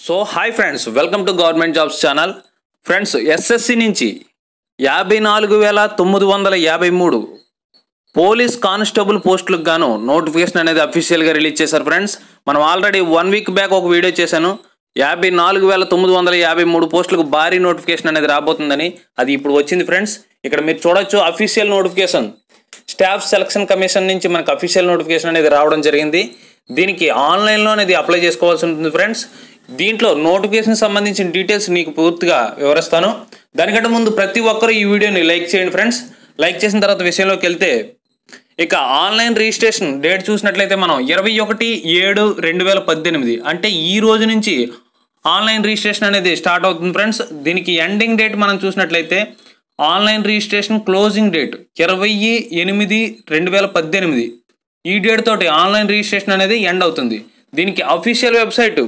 So hi friends, welcome to government jobs channel. Friends, SSC నుంచి 54,953 police constable పోస్టులకు గాను notification అనేది అఫీషియల్గా రిలీజ్ చేశారు. ఫ్రెండ్స్, మనం ఆల్రెడీ 1 వీక్ బ్యాక్ ఒక వీడియో చేశాను. 54,953 పోస్టులకు భారీ నోటిఫికేషన్ అనేది రాబోతుందని. అది ఇప్పుడు వచ్చింది. ఫ్రెండ్స్, ఇక్కడ మీరు చూడొచ్చు official notification staff selection commission నుంచి మనకు అఫీషియల్ నోటిఫికేషన్ అనేది రావడం జరిగింది. దీనికి ఆన్లైన్లో అనేది అప్లై చేసుకోవాల్సి ఉంటుంది. ఫ్రెండ్స్, దీంట్లో నోటిఫికేషన్ సంబంధించిన డీటెయిల్స్ నీకు పూర్తిగా వివరిస్తాను. దానికంటే ముందు ప్రతి ఒక్కరు ఈ వీడియోని లైక్ చేయండి. ఫ్రెండ్స్, లైక్ చేసిన తర్వాత విషయంలోకి వెళ్తే, ఇక ఆన్లైన్ రిజిస్ట్రేషన్ డేట్ చూసినట్లయితే మనం 21/7/2018 అంటే ఈ రోజు నుంచి ఆన్లైన్ రిజిస్ట్రేషన్ అనేది స్టార్ట్ అవుతుంది. ఫ్రెండ్స్, దీనికి ఎండింగ్ డేట్ మనం చూసినట్లయితే ఆన్లైన్ రిజిస్ట్రేషన్ క్లోజింగ్ డేట్ 20/8/2018 ఈ డేట్ తోటి ఆన్లైన్ రిజిస్ట్రేషన్ అనేది ఎండ్ అవుతుంది. దీనికి అఫీషియల్ వెబ్సైట్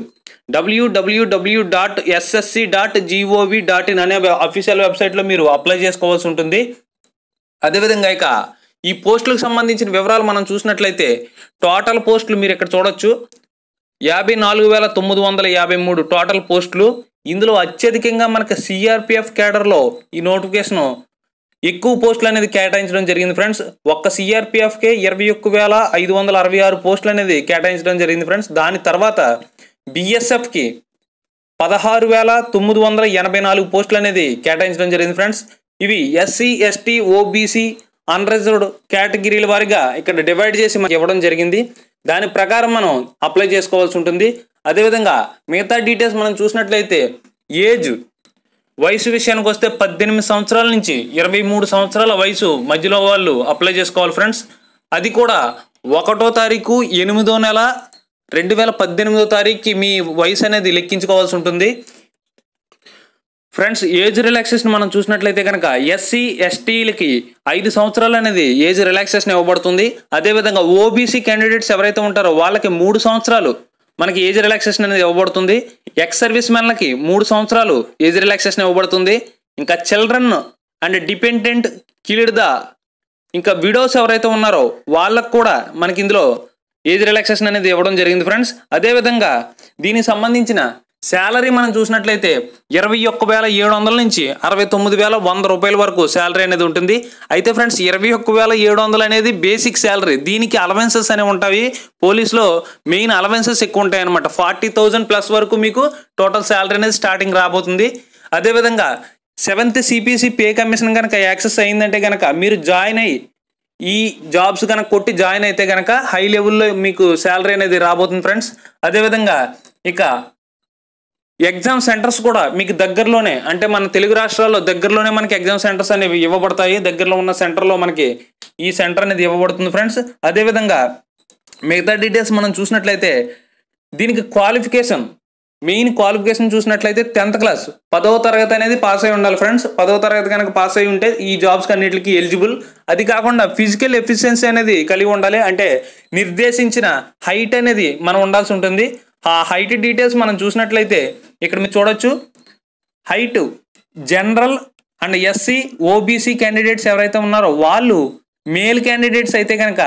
www.ssc.gov.in అనే అఫీషియల్ వెబ్సైట్లో మీరు అప్లై చేసుకోవాల్సి ఉంటుంది. అదేవిధంగా ఇక ఈ పోస్టులకు సంబంధించిన వివరాలు మనం చూసినట్లయితే టోటల్ పోస్టులు మీరు ఇక్కడ చూడొచ్చు. 54,953 టోటల్ పోస్టులు. ఇందులో అత్యధికంగా మనకి సిఆర్పిఎఫ్ కేడర్లో ఈ నోటిఫికేషన్ ఎక్కువ పోస్టులు అనేది కేటాయించడం జరిగింది. ఫ్రెండ్స్, ఒక్క సిఆర్పిఎఫ్కే 21,566 పోస్టులు అనేది కేటాయించడం జరిగింది. ఫ్రెండ్స్, దాని తర్వాత బిఎస్ఎఫ్కి 16,984 పోస్టులు అనేది కేటాయించడం జరిగింది. ఫ్రెండ్స్, ఇవి ఎస్సీ, ఎస్టీ, ఓబీసీ, అన్రిజర్వ్డ్ కేటగిరీల వారిగా ఇక్కడ డివైడ్ చేసి మనకి ఇవ్వడం జరిగింది. దాని ప్రకారం మనం అప్లై చేసుకోవాల్సి ఉంటుంది. అదేవిధంగా మిగతా డీటెయిల్స్ మనం చూసినట్లయితే వయసు విషయానికి వస్తే 18 సంవత్సరాల నుంచి 23 సంవత్సరాల వయసు మధ్యలో వాళ్ళు అప్లై చేసుకోవాలి. ఫ్రెండ్స్, అది కూడా 1వ తారీఖు 8వ నెల 2018వ తారీఖుకి మీ వయసు అనేది లెక్కించుకోవాల్సి ఉంటుంది. ఫ్రెండ్స్, ఏజ్ రిలాక్సేషన్ మనం చూసినట్లయితే కనుక ఎస్సీ, ఎస్టీలకి 5 సంవత్సరాలు అనేది ఏజ్ రిలాక్సేషన్ ఇవ్వబడుతుంది. అదేవిధంగా ఓబీసీ క్యాండిడేట్స్ ఎవరైతే ఉంటారో వాళ్ళకి 3 సంవత్సరాలు మనకి ఏజ్ రిలాక్సేషన్ అనేది ఇవ్వబడుతుంది. ఎక్స్ సర్వీస్ మెన్లకి 3 సంవత్సరాలు ఏజ్ రిలాక్సేషన్ ఇవ్వబడుతుంది. ఇంకా చిల్డ్రన్ అండ్ డిపెండెంట్ కిల్డ్ ఇంకా విడోస్ ఎవరైతే ఉన్నారో వాళ్ళకు కూడా మనకి ఇందులో ఏజ్ రిలాక్సేషన్ అనేది ఇవ్వడం జరిగింది. ఫ్రెండ్స్, అదేవిధంగా దీనికి సంబంధించిన శాలరీ మనం చూసినట్లయితే 21,700 నుంచి 69,100 రూపాయల వరకు శాలరీ అనేది ఉంటుంది. అయితే ఫ్రెండ్స్, 21,700 అనేది బేసిక్ శాలరీ. దీనికి అలవెన్సెస్ అనేవి ఉంటాయి. పోలీసులో మెయిన్ అలవెన్సెస్ ఎక్కువ ఉంటాయి అనమాట. 40,000 ప్లస్ వరకు మీకు టోటల్ శాలరీ అనేది స్టార్టింగ్ రాబోతుంది. అదేవిధంగా 7th సిపిసి పే కమిషన్ కనుక యాక్సెస్ అయిందంటే కనుక మీరు జాయిన్ అయ్యి ఈ జాబ్స్ కనుక కొట్టి జాయిన్ అయితే కనుక హై లెవెల్లో మీకు శాలరీ అనేది రాబోతుంది. ఫ్రెండ్స్, అదేవిధంగా ఇక ఎగ్జామ్ సెంటర్స్ కూడా మీకు దగ్గరలోనే, అంటే మన తెలుగు రాష్ట్రాల్లో దగ్గరలోనే మనకి ఎగ్జామ్ సెంటర్స్ అనేవి ఇవ్వబడతాయి. దగ్గరలో ఉన్న సెంటర్లో మనకి ఈ సెంటర్ అనేది ఇవ్వబడుతుంది. ఫ్రెండ్స్, అదేవిధంగా మిగతా డీటెయిల్స్ మనం చూసినట్లయితే దీనికి క్వాలిఫికేషన్, మెయిన్ క్వాలిఫికేషన్ చూసినట్లయితే 10th క్లాస్ 10వ తరగతి అనేది పాస్ అయి ఉండాలి. ఫ్రెండ్స్, 10వ తరగతి కనుక పాస్ అయి ఉంటే ఈ జాబ్స్కి అన్నిటికీ ఎలిజిబుల్. అది కాకుండా ఫిజికల్ ఎఫిషియన్సీ అనేది కలిగి ఉండాలి. అంటే నిర్దేశించిన హైట్ అనేది మనం ఉండాల్సి ఉంటుంది. ఆ హైట్ డీటెయిల్స్ మనం చూసినట్లయితే ఇక్కడ మీరు చూడొచ్చు. Height general and SC, OBC candidates ఎవరైతే ఉన్నారో వాళ్ళు మేల్ క్యాండిడేట్స్ అయితే కనుక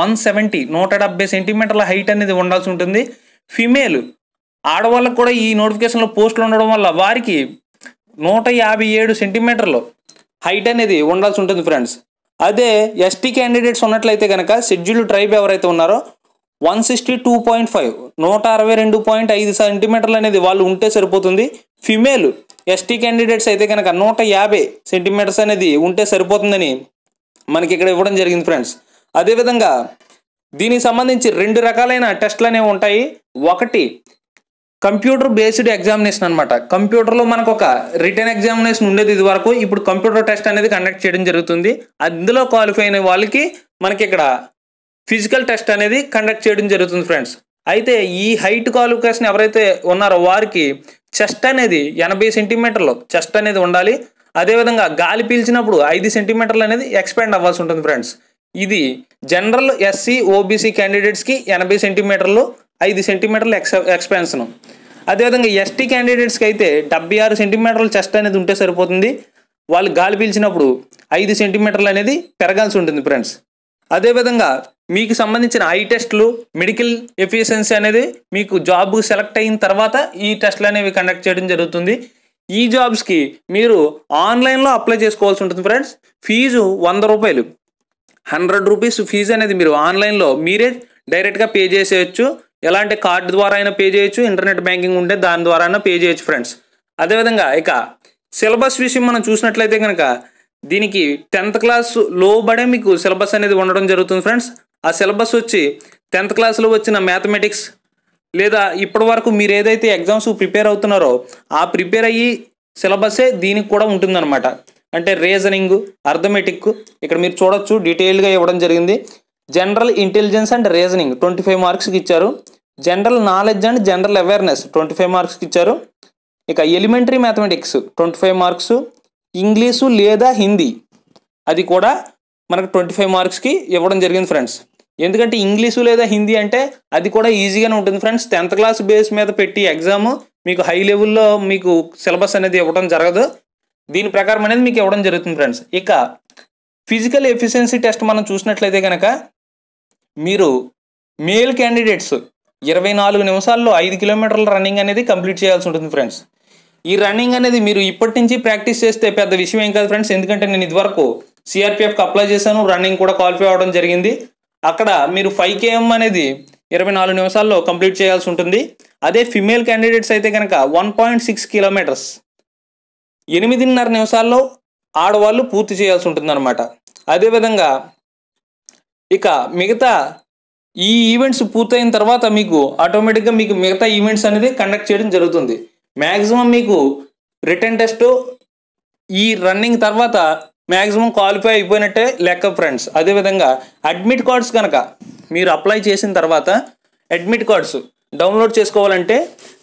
170 సెంటీమీటర్ల హైట్ అనేది ఉండాల్సి ఉంటుంది. ఫిమేల్ ఆడవాళ్ళకు కూడా ఈ నోటిఫికేషన్లో పోస్టులు ఉండడం వల్ల వారికి 157 సెంటీమీటర్లు హైట్ అనేది ఉండాల్సి ఉంటుంది. ఫ్రెండ్స్, అదే ఎస్టీ క్యాండిడేట్స్ ఉన్నట్లయితే కనుక షెడ్యూల్డ్ ట్రైబ్ ఎవరైతే ఉన్నారో 162.5 162.5 సెంటీమీటర్లు అనేది వాళ్ళు ఉంటే సరిపోతుంది. ఫిమేల్ ఎస్టీ క్యాండిడేట్స్ అయితే కనుక 150 సెంటీమీటర్స్ అనేది ఉంటే సరిపోతుందని మనకి ఇక్కడ ఇవ్వడం జరిగింది. ఫ్రెండ్స్, అదేవిధంగా దీనికి సంబంధించి 2 రకాలైన టెస్టులు అనేవి ఉంటాయి. ఒకటి కంప్యూటర్ బేస్డ్ ఎగ్జామినేషన్ అనమాట. కంప్యూటర్లో మనకు ఒక రిటర్న్ ఎగ్జామినేషన్ ఉండేది ఇది వరకు. ఇప్పుడు కంప్యూటర్ టెస్ట్ అనేది కండక్ట్ చేయడం జరుగుతుంది. అందులో క్వాలిఫై అయిన వాళ్ళకి మనకి ఇక్కడ ఫిజికల్ టెస్ట్ అనేది కండక్ట్ చేయడం జరుగుతుంది. ఫ్రెండ్స్, అయితే ఈ హైట్ క్వాలిఫికేషన్ ఎవరైతే ఉన్నారో వారికి చెస్ట్ అనేది 80 సెంటీమీటర్లు చెస్ట్ అనేది ఉండాలి. అదేవిధంగా గాలి పీల్చినప్పుడు 5 సెంటీమీటర్లు అనేది ఎక్స్పాండ్ అవ్వాల్సి ఉంటుంది. ఫ్రెండ్స్, ఇది జనరల్ ఎస్సీ, ఓబీసీ క్యాండిడేట్స్కి 80 సెంటీమీటర్లు 5 సెంటీమీటర్లు ఎక్స్పాన్షన్. అదేవిధంగా ఎస్టీ క్యాండిడేట్స్కి అయితే 76 సెంటీమీటర్ల చెస్ట్ అనేది ఉంటే సరిపోతుంది. వాళ్ళు గాలి పీల్చినప్పుడు 5 సెంటీమీటర్లు అనేది పెరగాల్సి ఉంటుంది. ఫ్రెండ్స్, అదేవిధంగా మీకు సంబంధించిన ఐ టెస్టులు, మెడికల్ ఎఫిషియన్సీ అనేది మీకు జాబ్ సెలెక్ట్ అయిన తర్వాత ఈ టెస్టులు అనేవి కండక్ట్ చేయడం జరుగుతుంది. ఈ జాబ్స్కి మీరు ఆన్లైన్లో అప్లై చేసుకోవాల్సి ఉంటుంది ఫ్రెండ్స్. ఫీజు 100 రూపాయలు, 100 రూపీస్ ఫీజు అనేది మీరు ఆన్లైన్లో మీరే డైరెక్ట్గా పే చేసేయచ్చు. ఎలాంటి కార్డు ద్వారా అయినా పే చేయొచ్చు, ఇంటర్నెట్ బ్యాంకింగ్ ఉంటే దాని ద్వారా అయినా పే చేయొచ్చు ఫ్రెండ్స్. అదేవిధంగా ఇక సిలబస్ విషయం మనం చూసినట్లయితే కనుక దీనికి 10th క్లాస్ లోబడే మీకు సిలబస్ అనేది ఉండడం జరుగుతుంది ఫ్రెండ్స్. ఆ సిలబస్ వచ్చి 10th క్లాస్లో వచ్చిన మ్యాథమెటిక్స్ లేదా ఇప్పటి వరకు మీరు ఏదైతే ఎగ్జామ్స్ ప్రిపేర్ అవుతున్నారో ఆ ప్రిపేర్ అయ్యి సిలబసే దీనికి కూడా ఉంటుందన్నమాట. అంటే రీజనింగ్, అర్థమెటిక్ ఇక్కడ మీరు చూడొచ్చు డీటెయిల్గా ఇవ్వడం జరిగింది. జనరల్ ఇంటెలిజెన్స్ అండ్ రీజనింగ్ 25 మార్క్స్కి ఇచ్చారు. General knowledge and general awareness 25 మార్క్స్కి ఇచ్చారు. ఇక ఎలిమెంటరీ మ్యాథమెటిక్స్ 25 మార్క్స్, ఇంగ్లీషు లేదా హిందీ అది కూడా మనకు 25 మార్క్స్కి ఇవ్వడం జరిగింది ఫ్రెండ్స్. ఎందుకంటే ఇంగ్లీషు లేదా హిందీ అంటే అది కూడా ఈజీగానే ఉంటుంది ఫ్రెండ్స్. 10th క్లాస్ బేస్ మీద పెట్టి ఎగ్జామ్ మీకు హై లెవెల్లో మీకు సిలబస్ అనేది ఇవ్వడం జరగదు. దీని ప్రకారం అనేది మీకు ఇవ్వడం జరుగుతుంది ఫ్రెండ్స్. ఇక ఫిజికల్ ఎఫిషియన్సీ టెస్ట్ మనం చూసినట్లయితే కనుక మీరు మేల్ క్యాండిడేట్స్ 24 నిమిషాల్లో 5 కిలోమీటర్ల రన్నింగ్ అనేది కంప్లీట్ చేయాల్సి ఉంటుంది ఫ్రెండ్స్. ఈ రన్నింగ్ అనేది మీరు ఇప్పటి నుంచి ప్రాక్టీస్ చేస్తే పెద్ద విషయం ఏం కాదు ఫ్రెండ్స్. ఎందుకంటే నేను ఇదివరకు సిఆర్పిఎఫ్కి అప్లై చేశాను, రన్నింగ్ కూడా క్వాలిఫై అవ్వడం జరిగింది. అక్కడ మీరు 5 km అనేది 24 నిమిషాల్లో కంప్లీట్ చేయాల్సి ఉంటుంది. అదే ఫిమేల్ క్యాండిడేట్స్ అయితే కనుక 1.6 కిలోమీటర్స్ 8.5 నిమిషాల్లో ఆడవాళ్ళు పూర్తి చేయాల్సి ఉంటుంది అనమాట. అదేవిధంగా ఇక మిగతా ఈ ఈవెంట్స్ పూర్తయిన తర్వాత మీకు ఆటోమేటిక్గా మీకు మిగతా ఈవెంట్స్ అనేది కండక్ట్ చేయడం జరుగుతుంది. మ్యాక్సిమం మీకు రిటర్న్ టెస్ట్ ఈ రన్నింగ్ తర్వాత మ్యాక్సిమం క్వాలిఫై అయిపోయినట్టే లెక్క ఫ్రెండ్స్. అదేవిధంగా అడ్మిట్ కార్డ్స్ కనుక మీరు అప్లై చేసిన తర్వాత అడ్మిట్ కార్డ్స్ డౌన్లోడ్ చేసుకోవాలంటే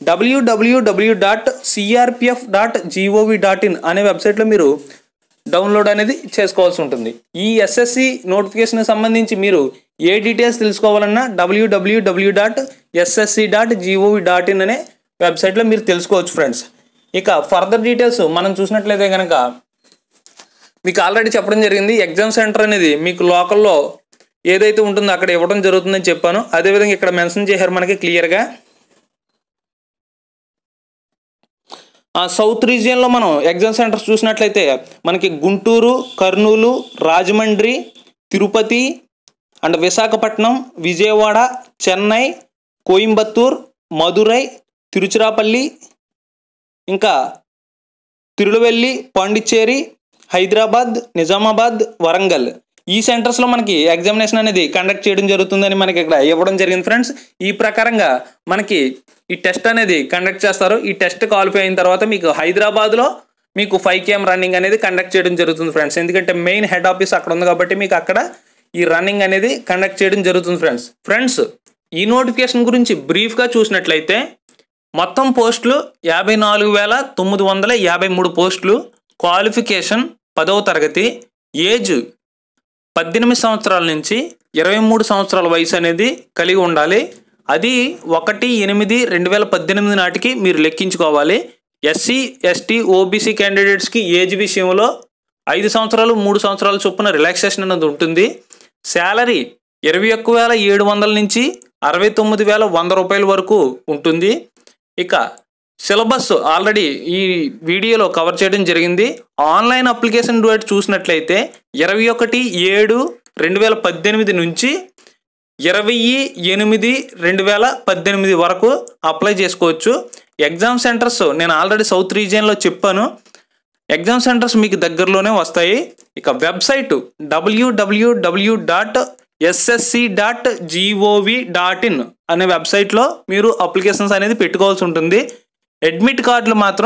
www.crpf.gov.in అనే వెబ్సైట్లో మీరు డౌన్లోడ్ అనేది చేసుకోవాల్సి ఉంటుంది. ఈ ఎస్ఎస్సి నోటిఫికేషన్ సంబంధించి మీరు ఏ డీటెయిల్స్ తెలుసుకోవాలన్నా www.ssc.gov.in అనే వెబ్సైట్లో మీరు తెలుసుకోవచ్చు ఫ్రెండ్స్. ఇక ఫర్దర్ డీటెయిల్స్ మనం చూసినట్లయితే కనుక మీకు ఆల్రెడీ చెప్పడం జరిగింది. ఎగ్జామ్ సెంటర్ అనేది మీకు లోకల్లో ఏదైతే ఉంటుందో అక్కడ ఇవ్వడం జరుగుతుందని చెప్పాను. అదేవిధంగా ఇక్కడ మెన్షన్ చేశారు మనకి క్లియర్గా. సౌత్ రీజియన్లో మనం ఎగ్జామ్ సెంటర్స్ చూసినట్లయితే మనకి గుంటూరు, కర్నూలు, రాజమండ్రి, తిరుపతి అండ్ విశాఖపట్నం, విజయవాడ, చెన్నై, కోయంబత్తూర్, మదురై, తిరుచిరాపల్లి, ఇంకా తిరువెల్లి, పాండిచ్చేరి, హైదరాబాద్, నిజామాబాద్, వరంగల్ ఈ సెంటర్స్లో మనకి ఎగ్జామినేషన్ అనేది కండక్ట్ చేయడం జరుగుతుందని మనకి ఇక్కడ ఇవ్వడం జరిగింది ఫ్రెండ్స్. ఈ ప్రకారంగా మనకి ఈ టెస్ట్ అనేది కండక్ట్ చేస్తారు. ఈ టెస్ట్ క్వాలిఫై అయిన తర్వాత మీకు హైదరాబాద్లో మీకు 5 km రన్నింగ్ అనేది కండక్ట్ చేయడం జరుగుతుంది ఫ్రెండ్స్. ఎందుకంటే మెయిన్ హెడ్ ఆఫీస్ అక్కడ ఉంది కాబట్టి మీకు అక్కడ ఈ రన్నింగ్ అనేది కండక్ట్ చేయడం జరుగుతుంది ఫ్రెండ్స్. ఈ నోటిఫికేషన్ గురించి బ్రీఫ్గా చూసినట్లయితే మొత్తం పోస్టులు 54,953 పోస్టులు. క్వాలిఫికేషన్ 10వ తరగతి, ఏజ్ 18 సంవత్సరాల నుంచి 23 సంవత్సరాల వయసు అనేది కలిగి ఉండాలి. అది 1/8/2018 నాటికి మీరు లెక్కించుకోవాలి. ఎస్సీ, ఎస్టీ, ఓబీసీ క్యాండిడేట్స్కి ఏజ్ విషయంలో 5 సంవత్సరాలు 3 సంవత్సరాల చొప్పున రిలాక్సేషన్ అనేది ఉంటుంది. శాలరీ 21,700 నుంచి 69,100 రూపాయల వరకు ఉంటుంది. ఇక సిలబస్ ఆల్రెడీ ఈ వీడియోలో కవర్ చేయడం జరిగింది. ఆన్లైన్ అప్లికేషన్ డేట్ చూసినట్లయితే 21/7/2018 నుంచి 20/8/2018 వరకు అప్లై చేసుకోవచ్చు. ఎగ్జామ్ సెంటర్స్ నేను ఆల్రెడీ సౌత్ రీజియన్లో చెప్పాను. ఎగ్జామ్ సెంటర్స్ మీకు దగ్గరలోనే వస్తాయి. ఇక వెబ్సైట్ www.ssc.gov.in అనే వెబ్సైట్లో మీరు అప్లికేషన్స్ అనేది పెట్టుకోవాల్సి ఉంటుంది. అడ్మిట్ కార్డులు మాత్రం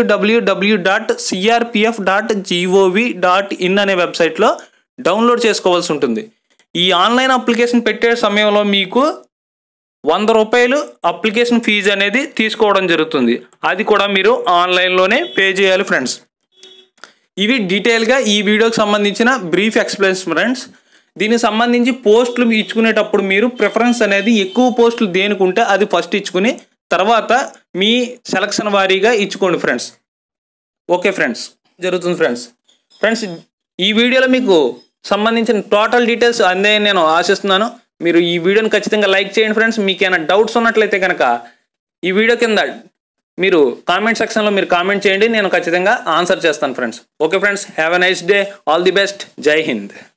www.crpf.gov.in అనే వెబ్సైట్లో డౌన్లోడ్ చేసుకోవాల్సి ఉంటుంది. ఈ ఆన్లైన్ అప్లికేషన్ పెట్టే సమయంలో మీకు 100 రూపాయలు అప్లికేషన్ ఫీజు అనేది తీసుకోవడం జరుగుతుంది. అది కూడా మీరు ఆన్లైన్లోనే పే చేయాలి ఫ్రెండ్స్. ఇవి డీటెయిల్గా ఈ వీడియోకి సంబంధించిన బ్రీఫ్ ఎక్స్ప్లెనేషన్ ఫ్రెండ్స్. దీనికి సంబంధించి పోస్టులు ఇచ్చుకునేటప్పుడు మీరు ప్రిఫరెన్స్ అనేది ఎక్కువ పోస్టులు దేనికి ఉంటే అది ఫస్ట్ ఇచ్చుకుని తర్వాత మీ సెలక్షన్ వారీగా ఇచ్చుకోండి ఫ్రెండ్స్. ఓకే ఫ్రెండ్స్, జరుగుతుంది ఫ్రెండ్స్. ఈ వీడియోలో మీకు సంబంధించిన టోటల్ డీటెయిల్స్ అందే నేను ఆశిస్తున్నాను. మీరు ఈ వీడియోని ఖచ్చితంగా లైక్ చేయండి ఫ్రెండ్స్. మీకు ఏమైనా డౌట్స్ ఉన్నట్లయితే కనుక ఈ వీడియో కింద మీరు కామెంట్ సెక్షన్లో మీరు కామెంట్ చేయండి, నేను ఖచ్చితంగా ఆన్సర్ చేస్తాను friends. Okay friends, have a nice day, all the best, జై హింద్.